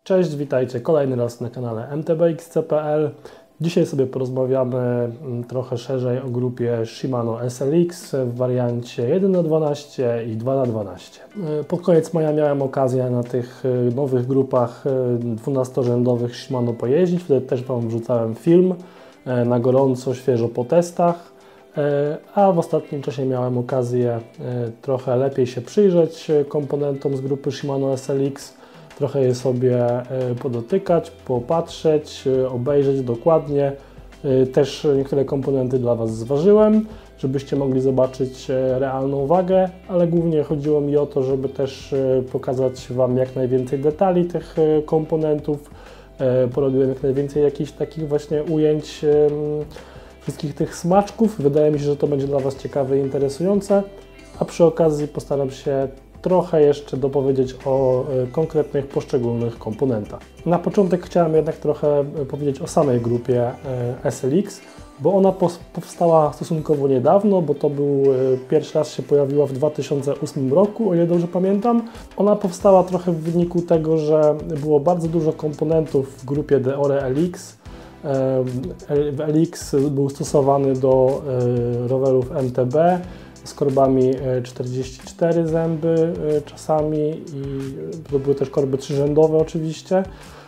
Cześć, witajcie kolejny raz na kanale mtbxc.pl. Dzisiaj sobie porozmawiamy trochę szerzej o grupie Shimano SLX w wariancie 1×12 i 2×12. Pod koniec maja miałem okazję na tych nowych grupach 12-rzędowych Shimano pojeździć. Wtedy też Wam wrzucałem film na gorąco, świeżo po testach. A w ostatnim czasie miałem okazję trochę lepiej się przyjrzeć komponentom z grupy Shimano SLX. Trochę je sobie podotykać, popatrzeć, obejrzeć dokładnie. Też niektóre komponenty dla Was zważyłem, żebyście mogli zobaczyć realną wagę, ale głównie chodziło mi o to, żeby też pokazać Wam jak najwięcej detali tych komponentów. Porobiłem jak najwięcej jakichś takich właśnie ujęć wszystkich tych smaczków. Wydaje mi się, że to będzie dla Was ciekawe i interesujące, a przy okazji postaram się trochę jeszcze dopowiedzieć o konkretnych, poszczególnych komponentach. Na początek chciałem jednak trochę powiedzieć o samej grupie SLX, bo ona powstała stosunkowo niedawno, bo to był pierwszy raz się pojawiła w 2008 roku, o ile dobrze pamiętam. Ona powstała trochę w wyniku tego, że było bardzo dużo komponentów w grupie Deore LX. LX był stosowany do rowerów MTB z korbami 44 zęby czasami i to były też korby trzyrzędowe oczywiście.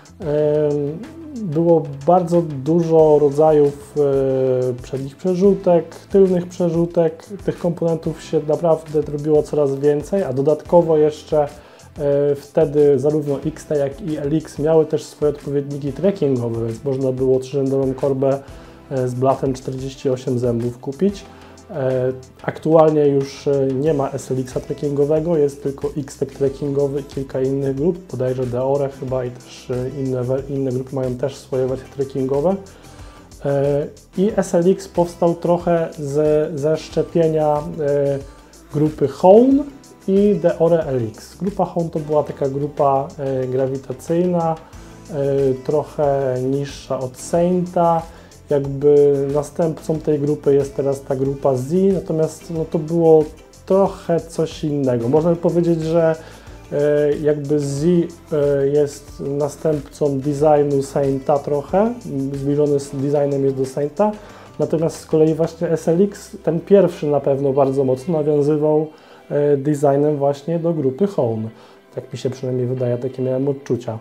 Było bardzo dużo rodzajów przednich przerzutek, tylnych przerzutek. Tych komponentów się naprawdę robiło coraz więcej, a dodatkowo jeszcze wtedy zarówno XT jak i LX miały też swoje odpowiedniki trekkingowe, więc można było trzyrzędową korbę z blatem 48 zębów kupić. Aktualnie już nie ma SLX-a trekkingowego, jest tylko X-Tek trekkingowy i kilka innych grup, bodajże Deore chyba i też inne grupy mają też swoje wersje trekkingowe. I SLX powstał trochę ze szczepienia grupy Hone i Deore LX. Grupa Hone to była taka grupa grawitacyjna, trochę niższa od Sainta. Jakby następcą tej grupy jest teraz ta grupa Z, natomiast to było trochę coś innego. Można by powiedzieć, że jakby Z jest następcą designu Sainta trochę, zbliżony z designem jest do Sainta, natomiast z kolei właśnie SLX, ten pierwszy na pewno bardzo mocno nawiązywał designem właśnie do grupy Hone. Tak mi się przynajmniej wydaje, takie miałem odczucia.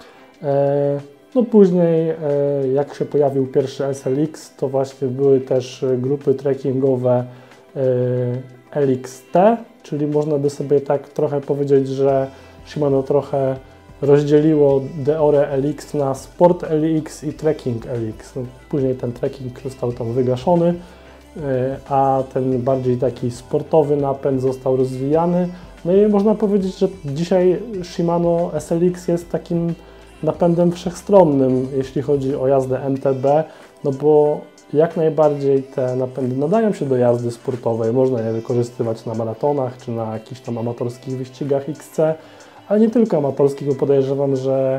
Później jak się pojawił pierwszy SLX, to właśnie były też grupy trekkingowe LXT, czyli można by sobie tak trochę powiedzieć, że Shimano trochę rozdzieliło Deore LX na Sport LX i Trekking LX. Później ten trekking został tam wygaszony, a ten bardziej taki sportowy napęd został rozwijany. No i można powiedzieć, że dzisiaj Shimano SLX jest takim napędem wszechstronnym, jeśli chodzi o jazdę MTB, bo jak najbardziej te napędy nadają się do jazdy sportowej, można je wykorzystywać na maratonach czy na jakichś tam amatorskich wyścigach XC, ale nie tylko amatorskich, bo podejrzewam, że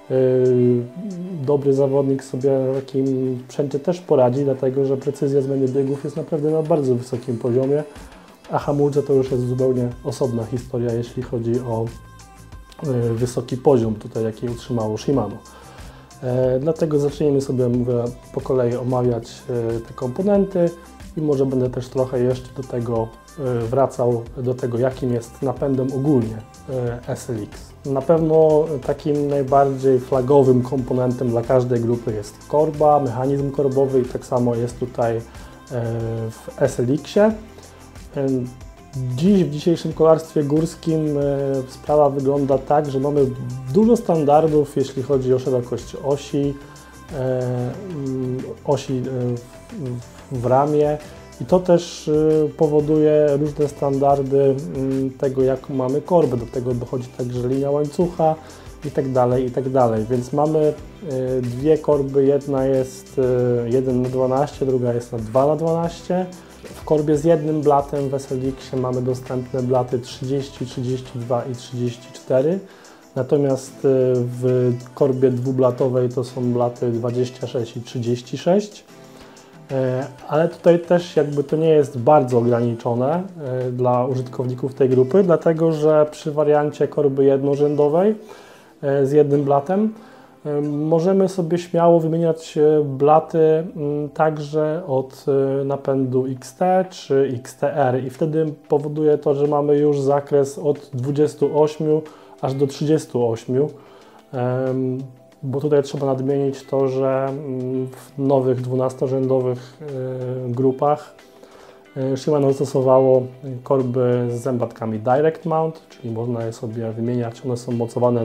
dobry zawodnik sobie na takim sprzęcie też poradzi, dlatego że precyzja zmiany biegów jest naprawdę na bardzo wysokim poziomie, a hamulce to już jest zupełnie osobna historia, jeśli chodzi o wysoki poziom tutaj, jaki utrzymało Shimano. Dlatego zacznijmy sobie, mówię, po kolei omawiać te komponenty i może będę też trochę jeszcze do tego wracał, do tego jakim jest napędem ogólnie SLX. Na pewno takim najbardziej flagowym komponentem dla każdej grupy jest korba, mechanizm korbowy i tak samo jest tutaj w SLX-ie. Dziś w dzisiejszym kolarstwie górskim sprawa wygląda tak, że mamy dużo standardów, jeśli chodzi o szerokość osi w ramie i to też powoduje różne standardy tego, jak mamy korbę. Do tego dochodzi także linia łańcucha i tak dalej, więc mamy dwie korby, jedna jest 1×12, druga jest na 2×12. W korbie z jednym blatem w SLX-ie mamy dostępne blaty 30, 32 i 34, natomiast w korbie dwublatowej to są blaty 26 i 36, ale tutaj też jakby to nie jest bardzo ograniczone dla użytkowników tej grupy, dlatego że przy wariancie korby jednorzędowej z jednym blatem. Możemy sobie śmiało wymieniać blaty także od napędu XT czy XTR i wtedy powoduje to, że mamy już zakres od 28 aż do 38, bo tutaj trzeba nadmienić to, że w nowych 12-rzędowych grupach Shimano zastosowało korby z zębatkami Direct Mount, czyli można je sobie wymieniać, one są mocowane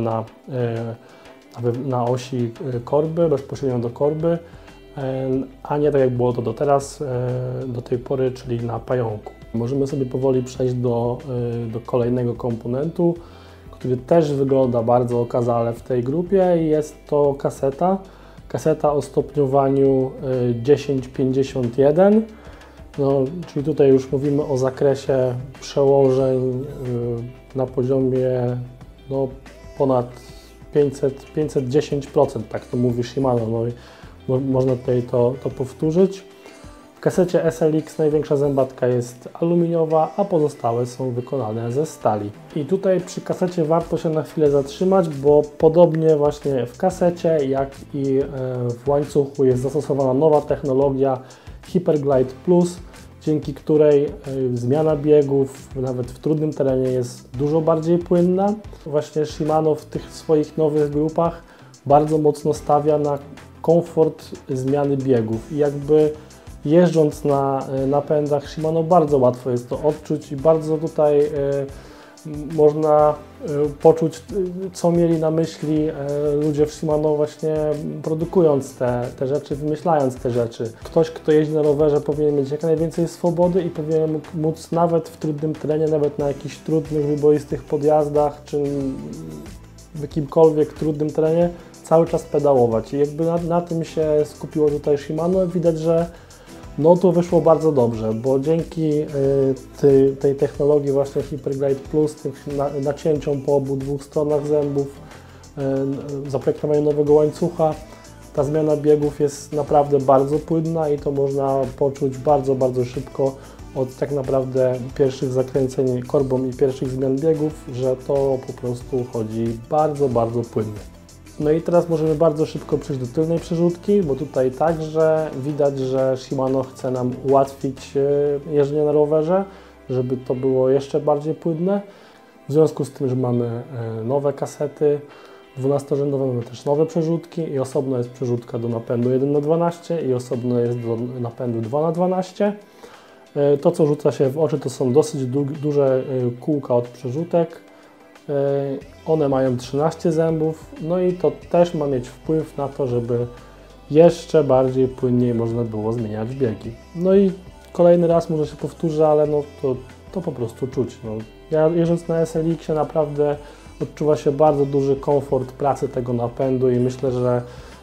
na osi korby, bezpośrednio do korby, a nie tak jak było to do tej pory, czyli na pająku. Możemy sobie powoli przejść do kolejnego komponentu, który też wygląda bardzo okazale w tej grupie i jest to kaseta o stopniowaniu 1051. No, czyli tutaj już mówimy o zakresie przełożeń na poziomie ponad 510%, tak to mówi Shimano, no i można tutaj to powtórzyć. W kasecie SLX największa zębatka jest aluminiowa, a pozostałe są wykonane ze stali. I tutaj przy kasecie warto się na chwilę zatrzymać, bo podobnie właśnie w kasecie, jak i w łańcuchu jest zastosowana nowa technologia Hyperglide Plus, dzięki której zmiana biegów nawet w trudnym terenie jest dużo bardziej płynna. Właśnie Shimano w tych swoich nowych grupach bardzo mocno stawia na komfort zmiany biegów i jakby jeżdżąc na napędach Shimano bardzo łatwo jest to odczuć i bardzo tutaj można poczuć, co mieli na myśli ludzie w Shimano właśnie produkując te rzeczy, wymyślając te rzeczy. Ktoś, kto jeździ na rowerze, powinien mieć jak najwięcej swobody i powinien móc nawet w trudnym terenie, nawet na jakichś trudnych, wyboistych podjazdach, czy w jakimkolwiek trudnym terenie cały czas pedałować. I jakby na tym się skupiło tutaj Shimano. Widać, że no to wyszło bardzo dobrze, bo dzięki tej technologii właśnie Hyperglide Plus, tym nacięciom po obu dwóch stronach zębów, zaprojektowaniu nowego łańcucha, ta zmiana biegów jest naprawdę bardzo płynna i to można poczuć bardzo, bardzo szybko od tak naprawdę pierwszych zakręceń korbą i pierwszych zmian biegów, że to po prostu chodzi bardzo, bardzo płynnie. No i teraz możemy bardzo szybko przejść do tylnej przerzutki, bo tutaj także widać, że Shimano chce nam ułatwić jeżdżenie na rowerze, żeby to było jeszcze bardziej płynne. W związku z tym, że mamy nowe kasety 12-rzędowe, mamy też nowe przerzutki i osobno jest przerzutka do napędu 1×12 i osobno jest do napędu 2×12. To, co rzuca się w oczy, to są dosyć duże kółka od przerzutek. One mają 13 zębów, no i to też ma mieć wpływ na to, żeby jeszcze bardziej płynniej można było zmieniać biegi. No i kolejny raz może się powtórzę, ale no to po prostu czuć. No. Ja jeżdżąc na SLX-ie naprawdę odczuwa się bardzo duży komfort pracy tego napędu i myślę, że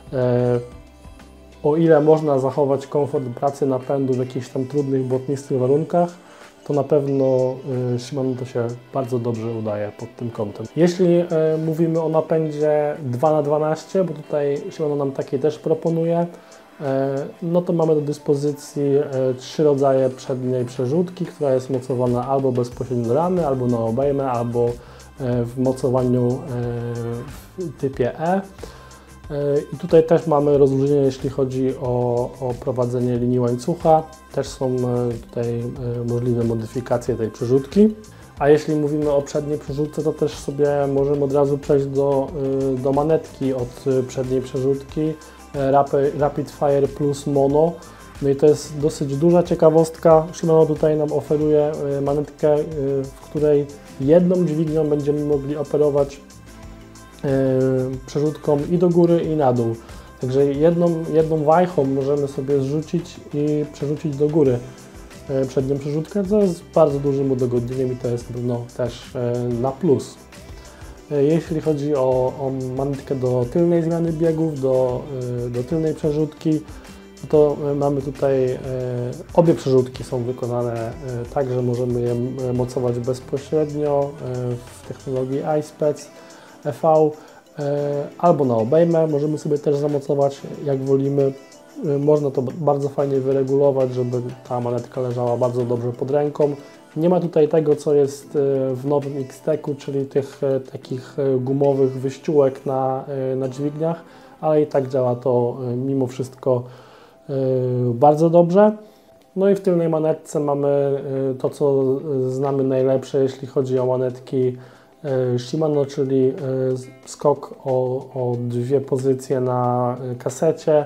o ile można zachować komfort pracy napędu w jakichś tam trudnych, błotnistych warunkach, to na pewno Shimano to się bardzo dobrze udaje pod tym kątem. Jeśli mówimy o napędzie 2×12, bo tutaj Shimano nam takie też proponuje, no to mamy do dyspozycji 3 rodzaje przedniej przerzutki, która jest mocowana albo bezpośrednio do ramy, albo na obejmę, albo w mocowaniu w typie E. I tutaj też mamy rozróżnienie, jeśli chodzi o prowadzenie linii łańcucha. Też są tutaj możliwe modyfikacje tej przerzutki. A jeśli mówimy o przedniej przerzutce, to też sobie możemy od razu przejść do manetki od przedniej przerzutki Rapid Fire Plus Mono. No i to jest dosyć duża ciekawostka. Shimano tutaj nam oferuje manetkę, w której jedną dźwignią będziemy mogli operować przerzutką i do góry, i na dół. Także jedną wajchą możemy sobie zrzucić i przerzucić do góry przednią przerzutkę, co jest bardzo dużym udogodnieniem i to jest na pewno też na plus. Jeśli chodzi o manetkę do tylnej zmiany biegów, do tylnej przerzutki, to mamy tutaj obie przerzutki są wykonane tak, że możemy je mocować bezpośrednio w technologii iSpec EV albo na obejmę. Możemy sobie też zamocować jak wolimy. Można to bardzo fajnie wyregulować, żeby ta manetka leżała bardzo dobrze pod ręką Nie ma tutaj tego, co jest w nowym X-Techu, czyli tych takich gumowych wyściółek na dźwigniach, ale i tak działa to mimo wszystko bardzo dobrze. No i w tylnej manetce mamy to, co znamy najlepsze, jeśli chodzi o manetki Shimano, czyli skok o 2 pozycje na kasecie.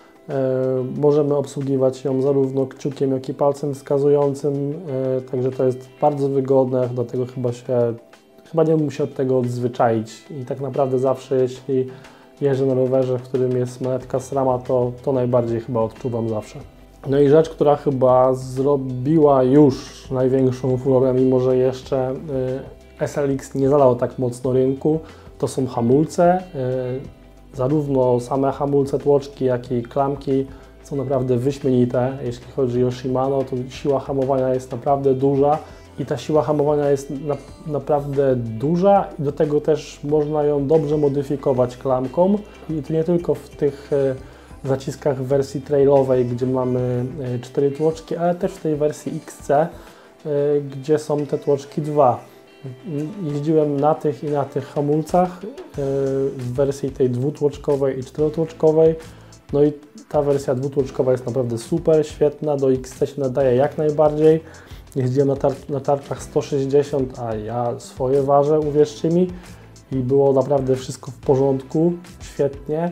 Możemy obsługiwać ją zarówno kciukiem, jak i palcem wskazującym, także to jest bardzo wygodne, dlatego chyba nie mógł się od tego odzwyczaić i tak naprawdę zawsze, jeśli jeżdżę na rowerze, w którym jest manetka SRAMa, to najbardziej chyba odczuwam zawsze. No i rzecz, która chyba zrobiła już największą furorę, mimo że jeszcze SLX nie zalał tak mocno rynku, to są hamulce. Zarówno same hamulce tłoczki, jak i klamki są naprawdę wyśmienite. Jeśli chodzi o Shimano, to siła hamowania jest naprawdę duża i ta siła hamowania jest naprawdę duża i do tego też można ją dobrze modyfikować klamką. I to nie tylko w tych zaciskach w wersji trailowej, gdzie mamy 4 tłoczki, ale też w tej wersji XC, gdzie są te tłoczki 2. Jeździłem na tych i na tych hamulcach w wersji tej dwutłoczkowej i 4-tłoczkowej. No i ta wersja dwutłoczkowa jest naprawdę super, świetna, do XC się nadaje jak najbardziej. Jeździłem na tarczach 160, a ja swoje ważę, uwierzcie mi, i było naprawdę wszystko w porządku, świetnie.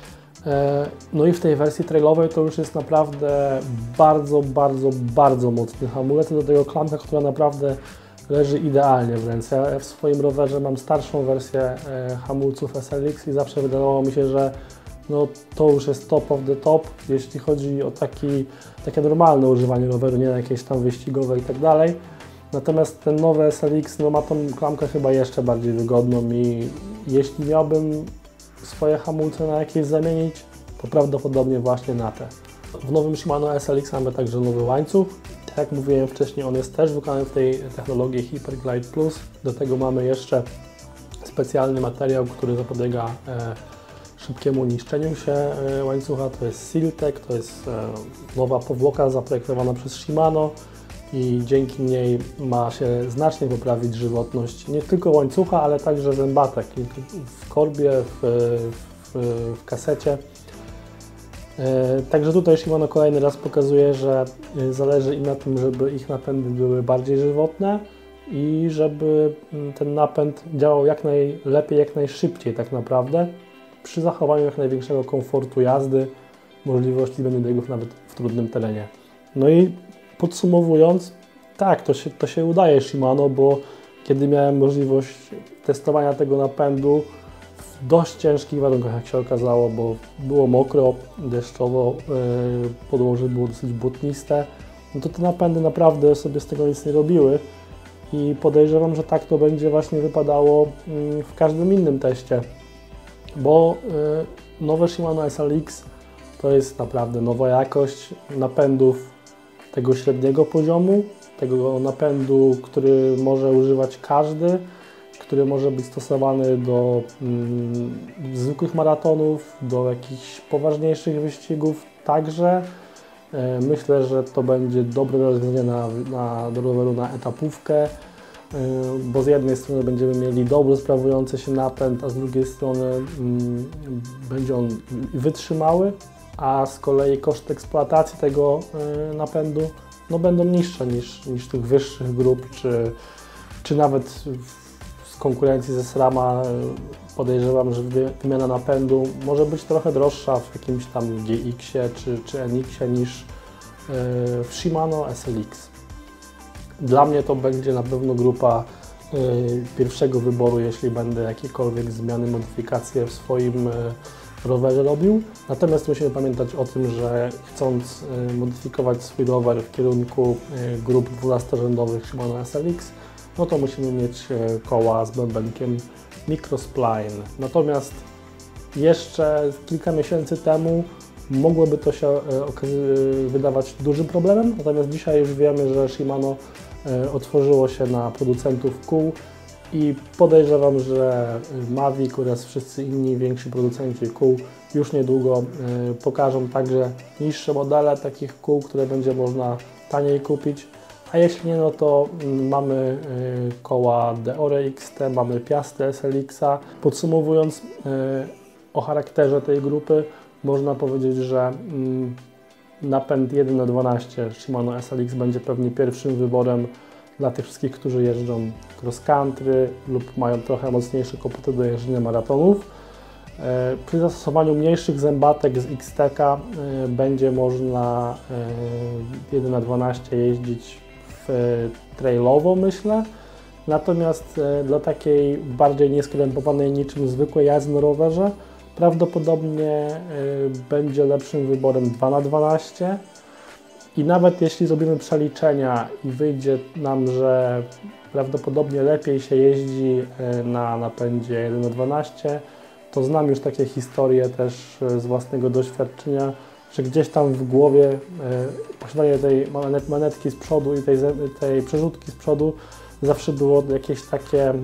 No i w tej wersji trailowej to już jest naprawdę bardzo mocny hamulec, do tego klamka, która naprawdę leży idealnie w ręce. Ja w swoim rowerze mam starszą wersję hamulców SLX i zawsze wydawało mi się, że no, to już jest top of the top, jeśli chodzi o takie normalne używanie roweru, nie jakieś tam wyścigowe i tak dalej. Natomiast ten nowy SLX no, ma tą klamkę chyba jeszcze bardziej wygodną i jeśli miałbym swoje hamulce na jakieś zamienić, to prawdopodobnie właśnie na te. W nowym Shimano SLX mamy także nowy łańcuch. Tak jak mówiłem wcześniej, on jest też wykonany w tej technologii Hyperglide Plus. Do tego mamy jeszcze specjalny materiał, który zapobiega szybkiemu niszczeniu się łańcucha. To jest Siltech, to jest nowa powłoka zaprojektowana przez Shimano i dzięki niej ma się znacznie poprawić żywotność nie tylko łańcucha, ale także zębatek w korbie, w kasecie. Także tutaj Shimano kolejny raz pokazuje, że zależy im na tym, żeby ich napędy były bardziej żywotne i żeby ten napęd działał jak najlepiej, jak najszybciej tak naprawdę, przy zachowaniu jak największego komfortu jazdy, możliwości zbędnych biegów nawet w trudnym terenie. No i podsumowując, tak, to się udaje Shimano, bo kiedy miałem możliwość testowania tego napędu w dość ciężkich warunkach, jak się okazało, bo było mokro, deszczowo, podłoże było dosyć błotniste, no to te napędy naprawdę sobie z tego nic nie robiły i podejrzewam, że tak to będzie właśnie wypadało w każdym innym teście, bo nowe Shimano SLX to jest naprawdę nowa jakość napędów tego średniego poziomu, tego napędu, który może używać każdy, który może być stosowany do zwykłych maratonów, do jakichś poważniejszych wyścigów także. Myślę, że to będzie dobre rozwiązanie do roweru na etapówkę, bo z jednej strony będziemy mieli dobrze sprawujący się napęd, a z drugiej strony będzie on wytrzymały, a z kolei koszty eksploatacji tego napędu no, będą niższe niż tych wyższych grup, czy nawet z konkurencji ze SRAMa. Podejrzewam, że wymiana napędu może być trochę droższa w jakimś tam GX-ie czy NX-ie niż w Shimano SLX. Dla mnie to będzie na pewno grupa pierwszego wyboru, jeśli będę jakiekolwiek zmiany, modyfikacje w swoim rowerze robił. Natomiast musimy pamiętać o tym, że chcąc modyfikować swój rower w kierunku grup 12-rzędowych Shimano SLX, no to musimy mieć koła z bębenkiem Microspline. Natomiast jeszcze kilka miesięcy temu mogłoby to się wydawać dużym problemem, natomiast dzisiaj już wiemy, że Shimano otworzyło się na producentów kół i podejrzewam, że Mavic oraz wszyscy inni więksi producenci kół już niedługo pokażą także niższe modele takich kół, które będzie można taniej kupić, A jeśli nie, no to mamy koła Deore XT, mamy Piastę SLX-a. Podsumowując o charakterze tej grupy, można powiedzieć, że napęd 1/12 Shimano SLX będzie pewnie pierwszym wyborem dla tych wszystkich, którzy jeżdżą cross country lub mają trochę mocniejsze kłopoty do jeżdżenia maratonów. Przy zastosowaniu mniejszych zębatek z XTK będzie można 1/12 jeździć trailowo, myślę. Natomiast dla takiej bardziej nieskrępowanej niczym zwykłej jazdy na rowerze prawdopodobnie będzie lepszym wyborem 2/12 i nawet jeśli zrobimy przeliczenia i wyjdzie nam, że prawdopodobnie lepiej się jeździ na napędzie 1/12, to znam już takie historie też z własnego doświadczenia, że gdzieś tam w głowie posiadanie tej manetki z przodu i tej przerzutki z przodu zawsze było jakieś takie,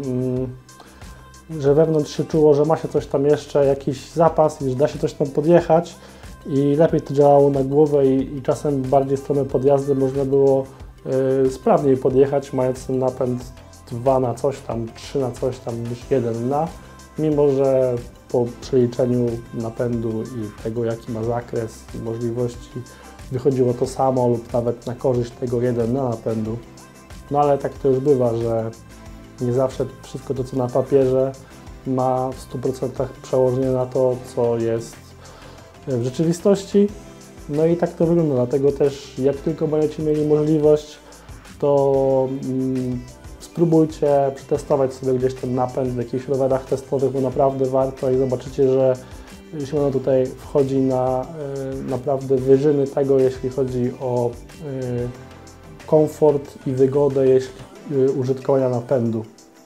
że wewnątrz się czuło, że ma się coś tam jeszcze, jakiś zapas i że da się coś tam podjechać i lepiej to działało na głowę i czasem bardziej w stronę podjazdy można było sprawniej podjechać, mając ten napęd 2 na coś tam, 3 na coś tam niż 1 na, mimo że po przeliczeniu napędu i tego, jaki ma zakres i możliwości, wychodziło to samo lub nawet na korzyść tego 1 na napędu. No ale tak to już bywa, że nie zawsze wszystko to, co na papierze, ma w 100% przełożenie na to, co jest w rzeczywistości. No i tak to wygląda, dlatego też jak tylko będziecie mieli możliwość, to spróbujcie przetestować sobie gdzieś ten napęd w jakichś rowerach testowych, bo naprawdę warto i zobaczycie, że Shimano tutaj wchodzi na naprawdę wyżyny tego, jeśli chodzi o komfort i wygodę użytkowania napędu.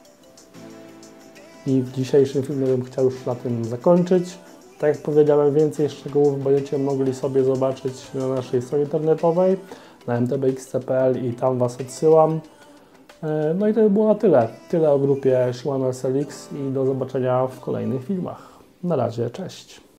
I w dzisiejszym filmie bym chciał już na tym zakończyć. Tak jak powiedziałem, więcej szczegółów będziecie mogli sobie zobaczyć na naszej stronie internetowej, na mtbx.pl i tam Was odsyłam. No i to by było na tyle. Tyle o grupie Shimano SLX i do zobaczenia w kolejnych filmach. Na razie, cześć!